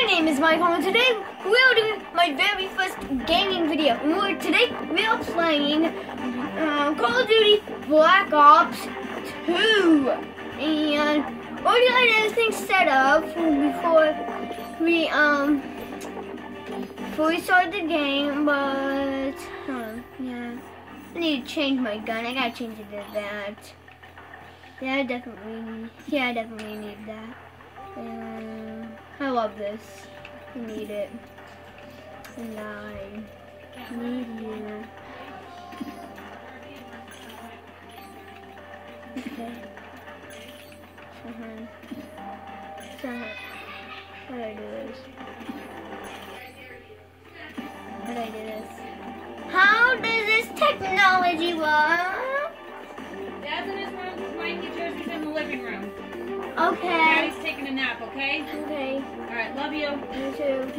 name is Michael, and today we're doing my very first gaming video. And today we're playing Call of Duty Black Ops 2. And already got everything set up before we started the game, but yeah, I need to change my gun. I gotta change it to that. Yeah, I definitely need that. I love this. I need it. And I need you. Okay. How do I do this? How do I do this? How does this technology work? Dad's in his room. Mikey Jersey's in the living room. Okay. Daddy's taking a nap, okay? Okay. Alright, love you. You too.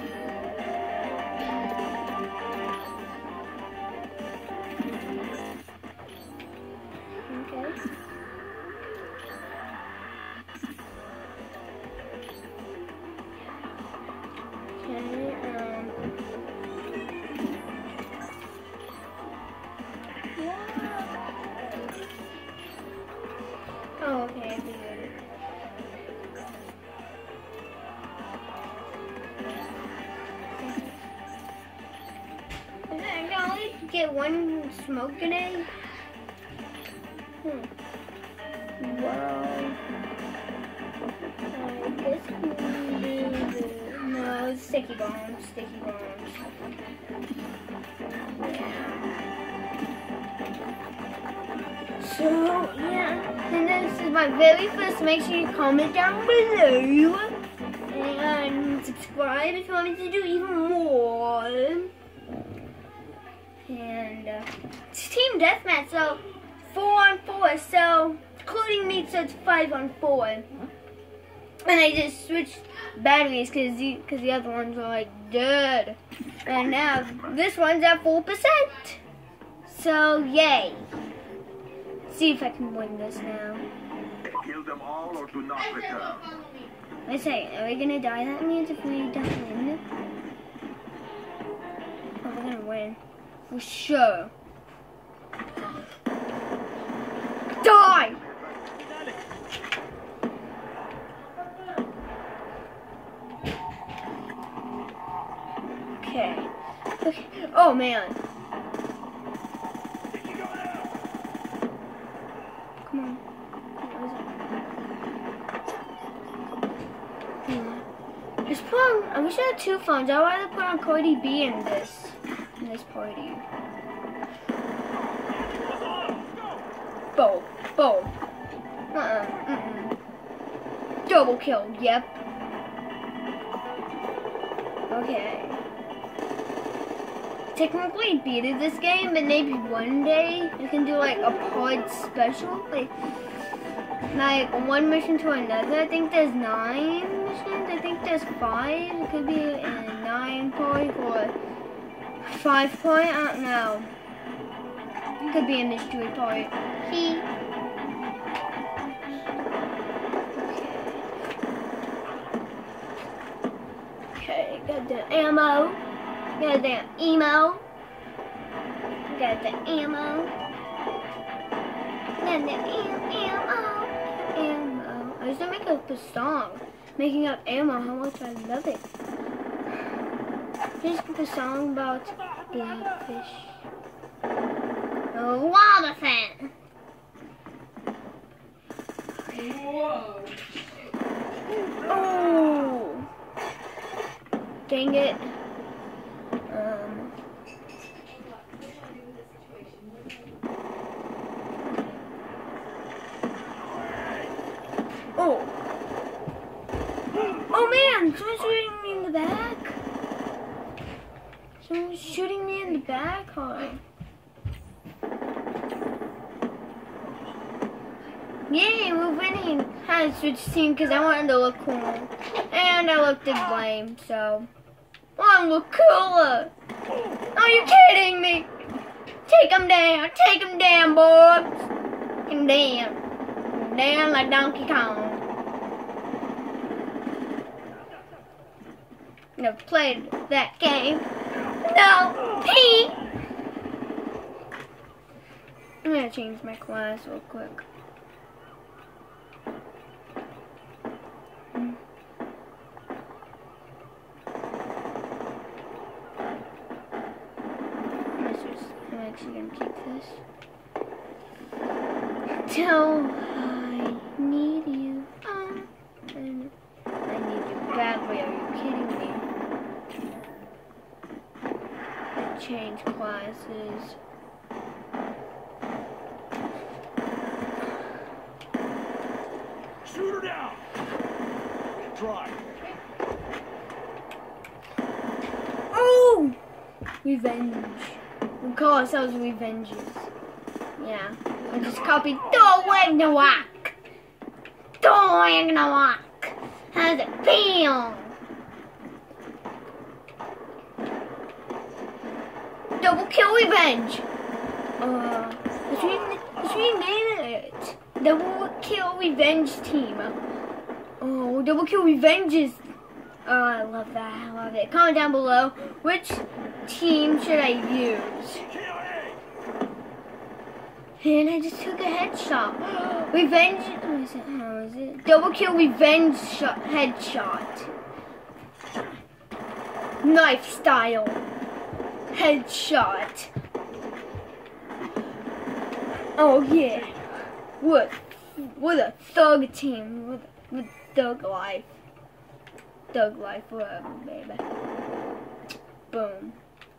Okay. Oh, okay, I figured it. I can only get one smoke grenade? Well, I guess no, sticky bombs, So, yeah, and this is my very first. Make sure you comment down below and subscribe if you want me to do even more. And it's team deathmatch, so 4-on-4, so including me, so it's 5-on-4. And I just switched batteries because the other ones were like dead, and now this one's at 4%. So yay! See if I can win this now. Kill them all or do not return. Let's say, are we gonna die? That means if we don't win, oh, we're gonna win for sure. Die! Okay. Okay. Oh man. Come on. Just put on, I wish I had 2 phones. I'd rather put on Cardi B in this party. Boom. Double kill, yep. Okay. Technically beated this game, but maybe one day you can do like a pod special, like one mission to another. I think there's 9 missions. I think there's 5. It could be a 9 part or 5 part. I don't know. It could be a mystery part. Okay, got the ammo. Got the ammo. Got the ammo. Got the ammo. I used to make up a song, making up ammo. How much I love it. Just make a song about the fish. A water fan. Whoa. Oh. Dang it. Oh man, someone's shooting me in the back. Someone's shooting me in the back. Huh? Yay, we're winning. I had to switch team because I wanted to look cool. And I looked lame, so I want to look cooler. Are you kidding me? Take him down, boys. Take him down like Donkey Kong. Never played that game. No, Pete. I'm gonna change my class real quick. I'm actually gonna keep this. Till I need you. And I need you badly. Are you kidding me? I change classes. Shoot her down. Try. Oh! Revenge. We call ourselves Revengers. Yeah. I just copied Thor Ragnarok. Thor Ragnarok. How's it feel? Double kill revenge. Let's rename it. Double kill revenge team. Oh, double kill revenges. Oh, I love that. I love it. Comment down below which team should I use. And I just took a headshot. Revenge. How is it? Double kill revenge shot, headshot. Knife style. Headshot. Oh yeah. What a thug team. With thug life. Thug life forever, baby. Boom.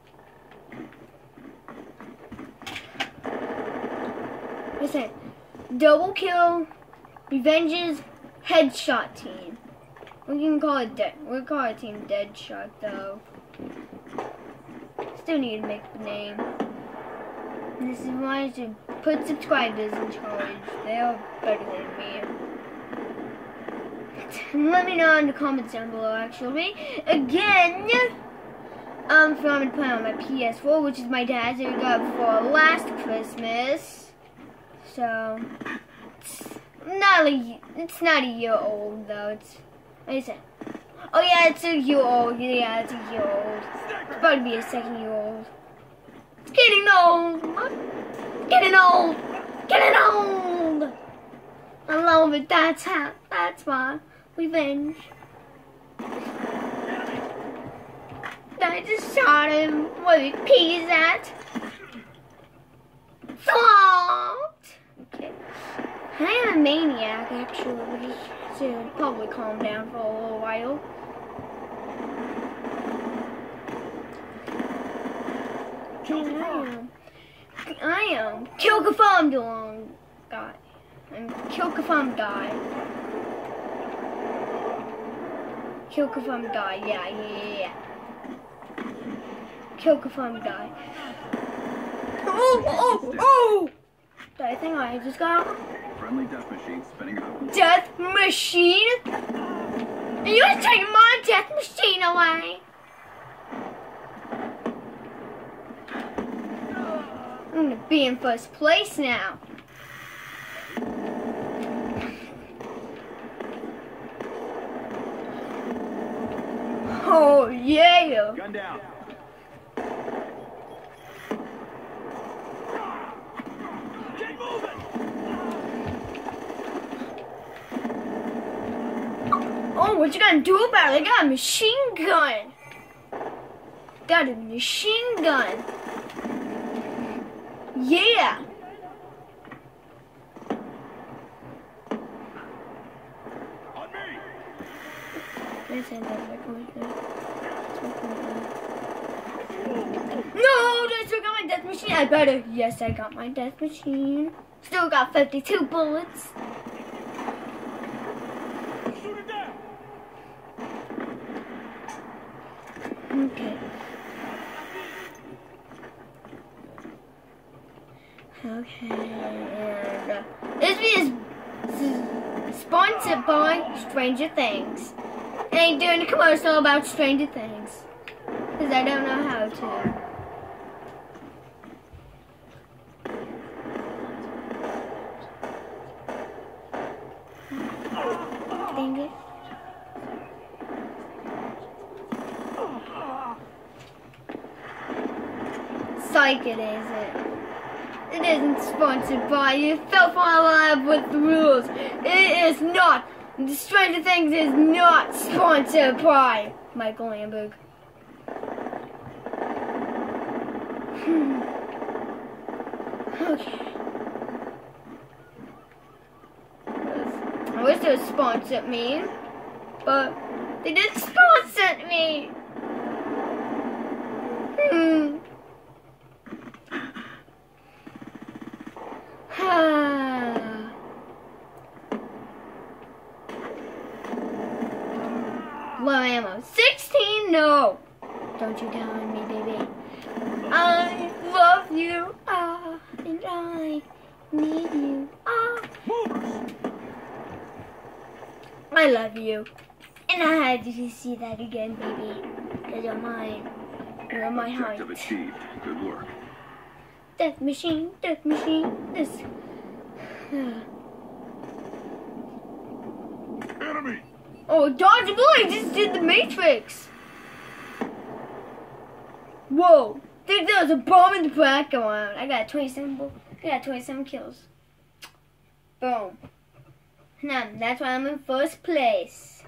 Listen, double kill, revenge's headshot team. We can call it dead. We'll call our team Deadshot though. Still need to make the name. This is why I should put subscribers in charge. They are better than me. Let me know in the comments down below. Actually, again. If you want me to play on my PS4, which is my dad's that we got for last Christmas. So it's not a year old though. It's what is it? Oh yeah, it's a year old. Yeah, it's a year old. It's about to be a 2nd year old. It's getting old. Getting old. Getting old. I love it. That's why. Revenge. I just shot him. What he pees at? Salt. Okay. I am a maniac actually. So I'll probably calm down for a little while. I am kill confirmed guy. And kill confirmed guy. Kill confirmed guy. Yeah. Kill confirmed guy. Oh! I think I just got Friendly death machine spinning up. death machine. You're taking my death machine away. I'm gonna be in first place now. Oh yeah! Gun down. Keep moving. Oh, what you gonna do about it? I got a machine gun. Got a machine gun. Yeah. On me. No, I still got my death machine. I better. Yes, I got my death machine. Still got 52 bullets. Shoot it down. Okay. Okay. And this video is sponsored by Stranger Things. I ain't doing a commercial about Stranger Things because I don't know how to. Dang it. like it isn't. It isn't sponsored by you. Fell Far Alive with the rules. It is not. The Stranger Things is not sponsored by Michael Lamberg. Okay. I wish they would sponsor me, but they didn't sponsor me. Low ammo. 16? No. Don't you down on me, baby. I love you. And I need you. I love you. And I had to see that again, baby. Because you're mine. You're my heart. Objective achieved. Good work. Death machine, death machine. This. Enemy! Oh, Dodge Boy just did the Matrix. Whoa. Think there was a bomb in the background. I got 27 kills. Boom. Now, that's why I'm in first place.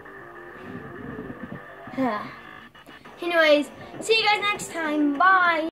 Anyways, see you guys next time. Bye.